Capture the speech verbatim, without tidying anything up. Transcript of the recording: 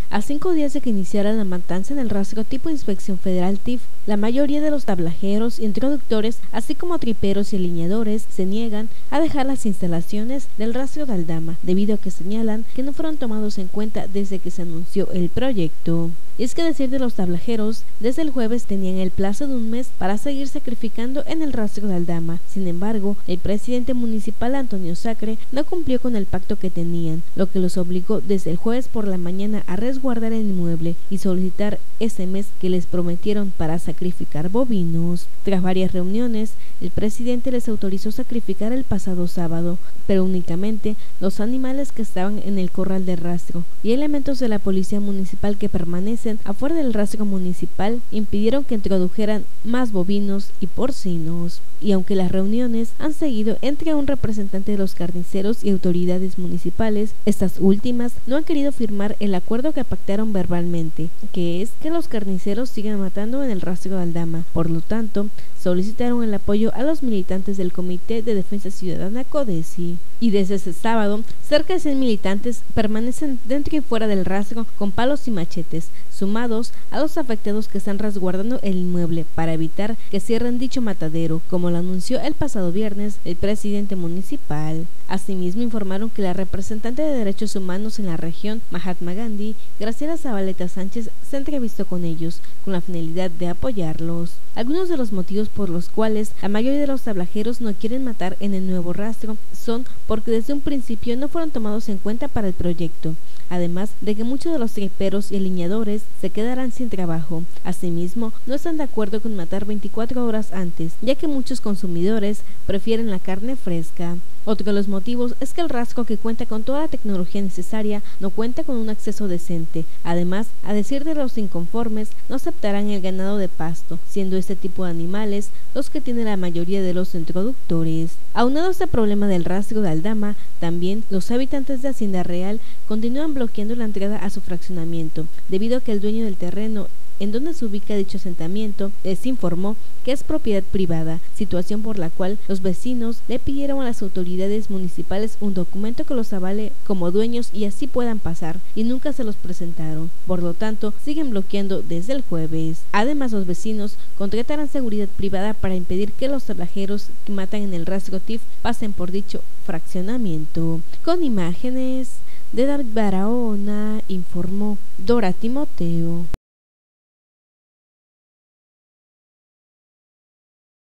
A cinco días de que iniciara la matanza en el rastro tipo Inspección Federal T I F, la mayoría de los tablajeros, introductores, así como triperos y alineadores, se niegan a dejar las instalaciones del rastro de Aldama, debido a que señalan que no fueron tomados en cuenta desde que se anunció el proyecto. Y es que decir de los tablajeros, desde el jueves tenían el plazo de un mes para seguir sacrificando en el rastro de Aldama. Sin embargo, el presidente municipal Antonio Sacre no cumplió con el pacto que tenían, lo que los obligó desde el jueves por la mañana a resguardar el inmueble y solicitar ese mes que les prometieron para sacrificar bovinos. Tras varias reuniones, el presidente les autorizó sacrificar el pasado sábado, pero únicamente los animales que estaban en el corral de rastro, y elementos de la policía municipal que permanecen afuera del rastro municipal impidieron que introdujeran más bovinos y porcinos. Y aunque las reuniones han seguido entre un representante de los carniceros y autoridades municipales, estas últimas no han querido firmar el acuerdo que pactaron verbalmente, que es que los carniceros sigan matando en el rastro de Aldama. Por lo tanto, solicitaron el apoyo a los militantes del Comité de Defensa Ciudadana CODECI. Y desde ese sábado, cerca de cien militantes permanecen dentro y fuera del rastro con palos y machetes, sumados a los afectados que están resguardando el inmueble para evitar que cierren dicho matadero, como lo anunció el pasado viernes el presidente municipal. Asimismo, informaron que la representante de Derechos Humanos en la región, Mahatma Gandhi, Graciela Zabaleta Sánchez, se entrevistó con ellos con la finalidad de apoyarlos. Algunos de los motivos por los cuales la mayoría de los tablajeros no quieren matar en el nuevo rastro son porque desde un principio no fueron tomados en cuenta para el proyecto, además de que muchos de los triperos y alineadores se quedarán sin trabajo. Asimismo, no están de acuerdo con matar veinticuatro horas antes, ya que muchos consumidores prefieren la carne fresca. Otro de los motivos es que el rastro, que cuenta con toda la tecnología necesaria, no cuenta con un acceso decente. Además, a decir de los inconformes, no aceptarán el ganado de pasto, siendo este tipo de animales los que tiene la mayoría de los introductores. Aunado a este problema del rastro de Aldama, también los habitantes de Hacienda Real continúan bloqueando la entrada a su fraccionamiento, debido a que el dueño del terreno en donde se ubica dicho asentamiento les informó que es propiedad privada, situación por la cual los vecinos le pidieron a las autoridades municipales un documento que los avale como dueños y así puedan pasar, y nunca se los presentaron. Por lo tanto, siguen bloqueando desde el jueves. Además, los vecinos contratarán seguridad privada para impedir que los tablajeros que matan en el rastro T I F pasen por dicho fraccionamiento. Con imágenes de David Barahona, informó Dora Timoteo.